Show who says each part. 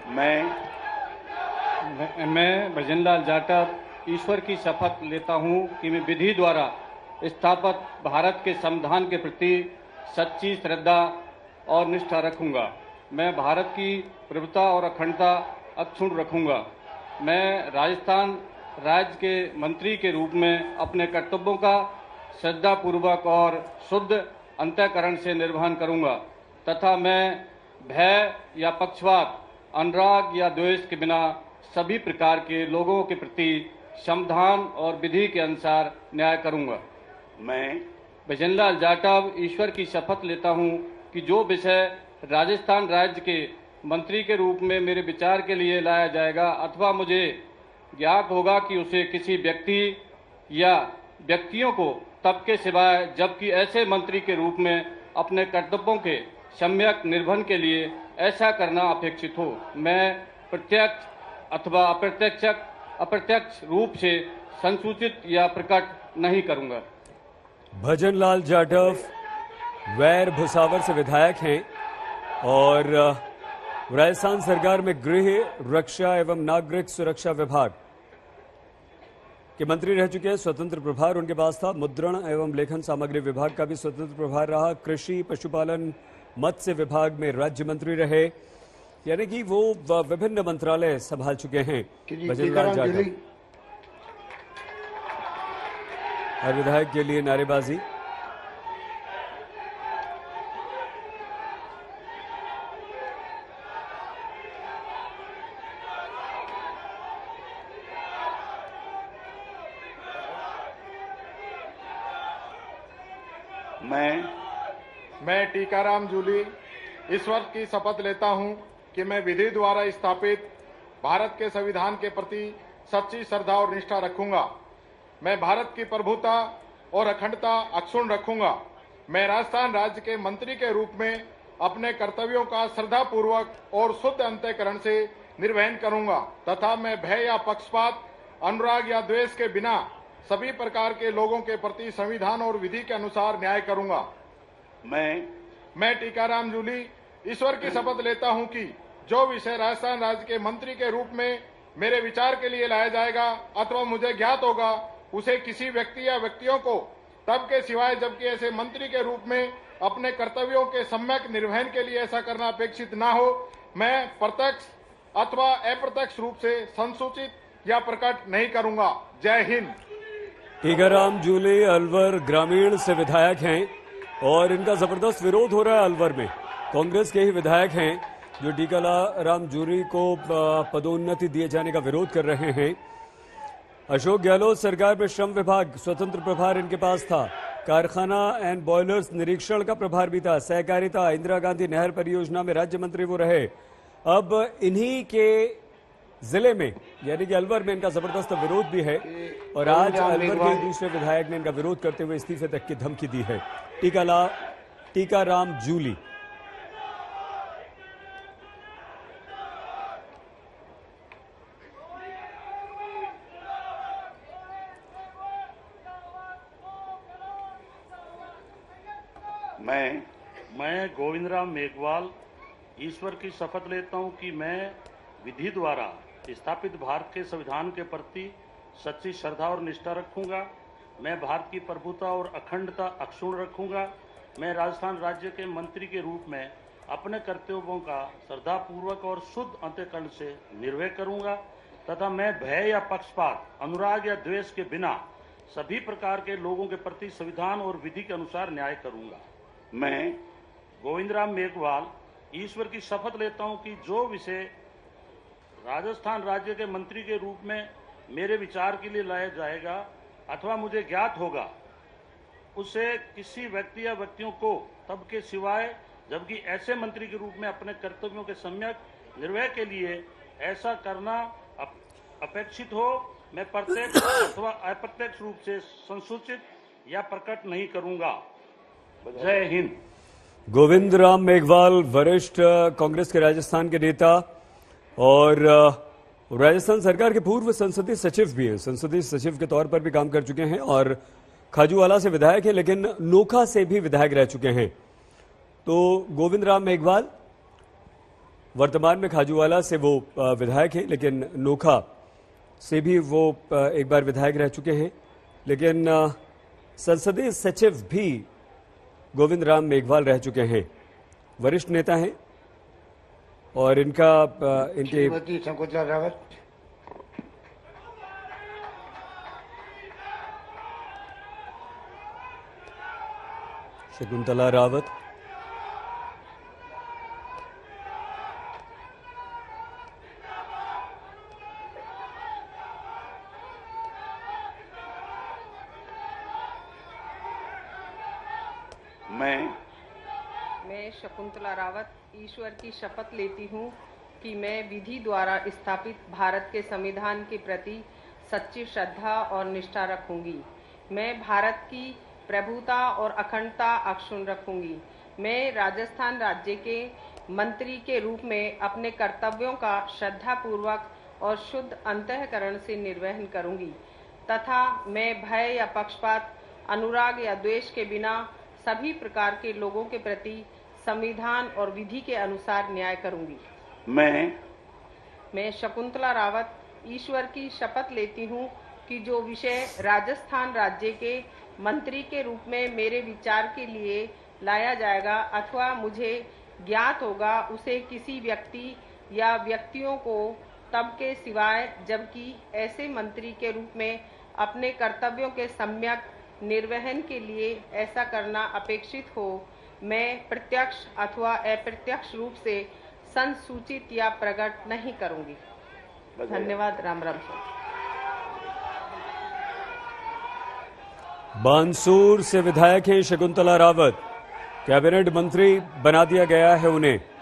Speaker 1: मैं भजनलाल जाटव ईश्वर की शपथ लेता हूं कि मैं विधि द्वारा स्थापित भारत के संविधान के प्रति सच्ची श्रद्धा और निष्ठा रखूंगा। मैं भारत की प्रभुता और अखंडता अक्षुण्ण रखूंगा। मैं राजस्थान राज्य के मंत्री के रूप में अपने कर्तव्यों का श्रद्धापूर्वक और शुद्ध अंतःकरण से निर्वहन करूंगा तथा मैं भय या पक्षपात, अनुराग या द्वेष के बिना सभी प्रकार के लोगों के प्रति संविधान और विधि के अनुसार न्याय करूंगा।
Speaker 2: मैं
Speaker 1: भजनलाल जाटव ईश्वर की शपथ लेता हूं कि जो विषय राजस्थान राज्य के मंत्री के रूप में मेरे विचार के लिए लाया जाएगा अथवा मुझे ज्ञात होगा कि उसे किसी व्यक्ति या व्यक्तियों को तब के सिवाय जबकि ऐसे मंत्री के रूप में अपने कर्तव्यों के सम्यक निर्वहन के लिए ऐसा करना अपेक्षित हो, मैं प्रत्यक्ष अथवा अप्रत्यक्ष रूप से संसूचित या प्रकट नहीं करूंगा।
Speaker 3: भजनलाल जाटव वैर भुसावर से विधायक हैं और राजस्थान सरकार में गृह, रक्षा एवं नागरिक सुरक्षा विभाग के मंत्री रह चुके हैं। स्वतंत्र प्रभार उनके पास था। मुद्रण एवं लेखन सामग्री विभाग का भी स्वतंत्र प्रभार रहा। कृषि, पशुपालन, मत्स्य विभाग में राज्य मंत्री रहे, यानी कि वो विभिन्न मंत्रालय संभाल चुके हैं भजनलाल जाटव। हर विधायक के लिए नारेबाजी।
Speaker 4: मैं टीकाराम जूली ईश्वर की शपथ लेता हूं कि मैं विधि द्वारा स्थापित भारत के संविधान के प्रति सच्ची श्रद्धा और निष्ठा रखूंगा। मैं भारत की प्रभुता और अखंडता अक्षुण्ण रखूंगा। मैं राजस्थान राज्य के मंत्री के रूप में अपने कर्तव्यों का श्रद्धापूर्वक और शुद्ध अंतःकरण से निर्वहन करूंगा तथा मैं भय या पक्षपात, अनुराग या द्वेष के बिना सभी प्रकार के लोगों के प्रति संविधान और विधि के अनुसार न्याय करूंगा। मैं टीकाराम जूली ईश्वर की शपथ लेता हूं कि जो विषय राजस्थान राज्य के मंत्री के रूप में मेरे विचार के लिए लाया जाएगा अथवा मुझे ज्ञात होगा उसे किसी व्यक्ति या व्यक्तियों को तब के सिवाय जबकि ऐसे मंत्री के रूप में अपने कर्तव्यों के सम्यक निर्वहन के लिए ऐसा करना अपेक्षित न हो, मैं प्रत्यक्ष अथवा अप्रत्यक्ष रूप से संसूचित या प्रकट नहीं करूंगा। जय हिंद।
Speaker 3: टीकाराम जूली अलवर ग्रामीण से विधायक हैं और इनका जबरदस्त विरोध हो रहा है। अलवर में कांग्रेस के ही विधायक हैं जो टीकाराम जूली को पदोन्नति दिए जाने का विरोध कर रहे हैं। अशोक गहलोत सरकार में श्रम विभाग स्वतंत्र प्रभार इनके पास था। कारखाना एंड बॉयलर्स निरीक्षण का प्रभार भी था। सहकारिता, इंदिरा गांधी नहर परियोजना में राज्य मंत्री वो रहे। अब इन्हीं के जिले में यानी कि अलवर में इनका जबरदस्त विरोध भी है और आज अलवर के दूसरे विधायक ने इनका विरोध करते हुए इस्तीफे तक की धमकी दी है। टीकाराम जूली।
Speaker 2: मैं गोविंदराम मेघवाल ईश्वर की शपथ लेता हूं कि मैं विधि द्वारा स्थापित भारत के संविधान के प्रति सच्ची श्रद्धा और निष्ठा रखूंगा। मैं भारत की प्रभुता और अखंडता अक्षुण्ण रखूंगा। मैं राजस्थान राज्य के मंत्री के रूप में अपने कर्तव्यों का श्रद्धापूर्वक और शुद्ध अंतःकरण से निर्वहन करूंगा तथा मैं भय या पक्षपात, अनुराग या द्वेष के बिना सभी प्रकार के लोगों के प्रति संविधान और विधि के अनुसार न्याय करूंगा। मैं गोविंदराम मेघवाल ईश्वर की शपथ लेता हूं कि जो विषय राजस्थान राज्य के मंत्री के रूप में मेरे विचार के लिए लाया जाएगा अथवा मुझे ज्ञात होगा उसे किसी व्यक्ति या व्यक्तियों को तब के सिवाय जबकि ऐसे मंत्री के रूप में अपने कर्तव्यों के सम्यक निर्वहन के लिए ऐसा करना अपेक्षित हो, मैं प्रत्यक्ष अथवा अप्रत्यक्ष रूप से संसूचित या प्रकट नहीं करूंगा। जय हिंद।
Speaker 3: गोविंदराम मेघवाल वरिष्ठ कांग्रेस के राजस्थान के नेता और राजस्थान सरकार के पूर्व संसदीय सचिव भी हैं। संसदीय सचिव के तौर पर भी काम कर चुके हैं और खाजूवाला से विधायक हैं, लेकिन नोखा से भी विधायक रह चुके हैं। तो गोविंदराम मेघवाल वर्तमान में खाजूवाला से वो विधायक हैं, लेकिन नोखा से भी वो एक बार विधायक रह चुके हैं। लेकिन संसदीय सचिव भी गोविंद राम मेघवाल रह चुके हैं, वरिष्ठ नेता हैं और इनके
Speaker 5: श्रीमती शकुंतला रावत।
Speaker 3: शकुंतला रावत,
Speaker 6: मैं शकुंतला रावत ईश्वर की शपथ लेती हूँ कि मैं विधि द्वारा स्थापित भारत के संविधान के प्रति सच्ची श्रद्धा और निष्ठा रखूंगी। मैं भारत की प्रभुता और अखंडता अक्षुण्ण रखूंगी। मैं राजस्थान राज्य के मंत्री के रूप में अपने कर्तव्यों का श्रद्धापूर्वक और शुद्ध अंतःकरण से निर्वहन करूंगी तथा मैं भय या पक्षपात, अनुराग या द्वेष के बिना सभी प्रकार के लोगों के प्रति संविधान और विधि के अनुसार न्याय करूंगी। मैं शकुंतला रावत ईश्वर की शपथ लेती हूँ कि जो विषय राजस्थान राज्य के मंत्री के रूप में मेरे विचार के लिए लाया जाएगा अथवा मुझे ज्ञात होगा, उसे किसी व्यक्ति या व्यक्तियों को तब के सिवाय जबकि ऐसे मंत्री के रूप में अपने कर्तव्यों के सम्यक निर्वहन के लिए ऐसा करना अपेक्षित हो, मैं प्रत्यक्ष अथवा अप्रत्यक्ष रूप से संसूचित या प्रकट नहीं करूंगी। धन्यवाद। राम राम।
Speaker 3: बानसूर से विधायक हैं शकुंतला रावत, कैबिनेट मंत्री बना दिया गया है उन्हें।